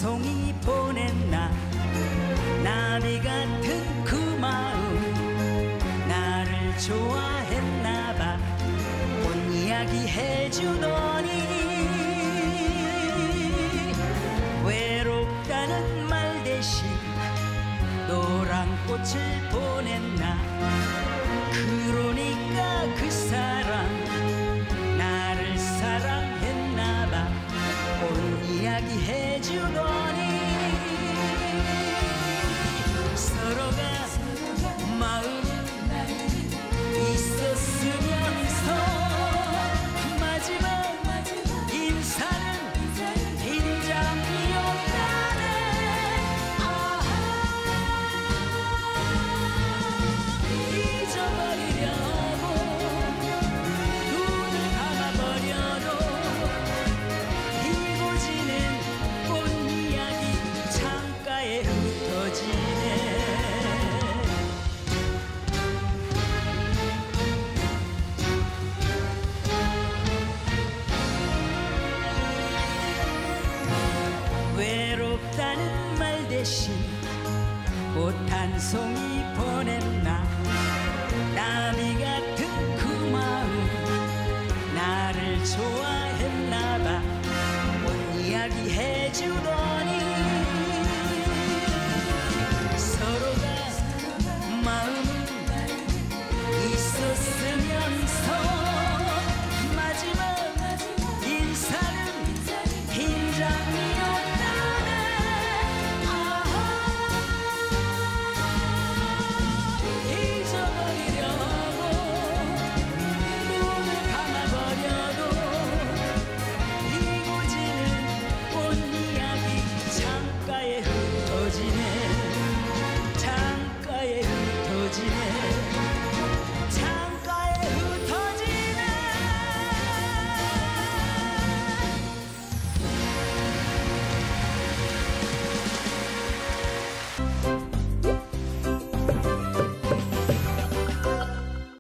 송이 보냈나. 나비 같은 그 마음 나를 좋아했나봐. 온 이야기 해주더니 외롭다는 말 대신 노란 꽃을 보냈나. 그러니까 그 사람 나를 사랑했나봐. 온 이야기 해주더니 서로가 마음이 있었으면서 마지막 인사는 빈장이었다네. 잊어버리려고 눈을 감아버려도 길고 지는 꽃 이야기 창가에 흩어지네. 외롭다는 말 대신 꽃 한 송이 보냈나. 나비 같은